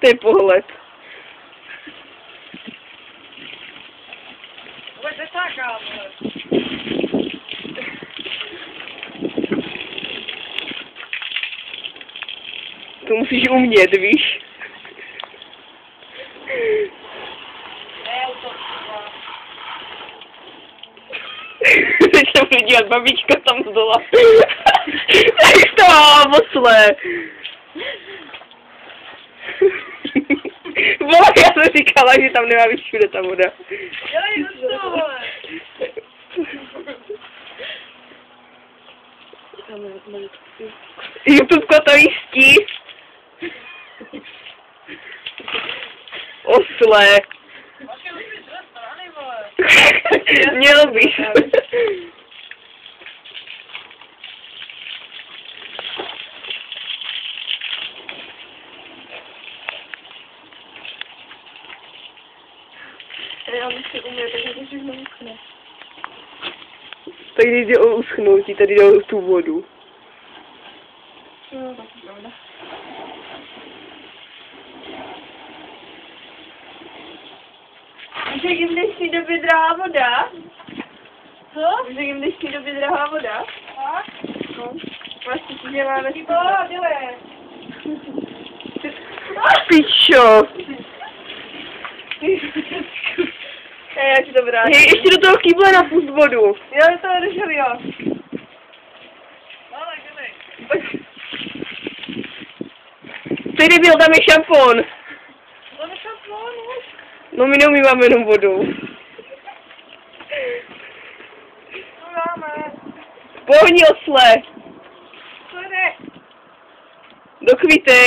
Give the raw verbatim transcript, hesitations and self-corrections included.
to je pohled. Pojď tak, To musíš umět, víš? Ne, to Teď se budu dívat, babička tam z dola. Tak to, mosle. Vole, já jsem říkala, že tam nemá být všude ta voda. dělej do toho. YouTubeko to jistí. Osle. Měl bys. Já musím umět, takže to všechno uschne. Tady jde o uschnutí, tady jde o tu vodu. No, tak je pravda. Víš, jak jim dnešní době drahá voda? Co? Víš, jak jim dnešní době drahá voda? Tak? No. Vlastně si děláme... Tyba, dělej! Pičo! Hej, já ti to vrátím. Hej, ještě do toho kýble napust vodu. Jo, to držel jo. Ale dělej. Tady byl, tam je šampon. To je šampon už. No my neumýváme jenom vodou. To máme. Pohni, osle. Co jde? Do kvítek.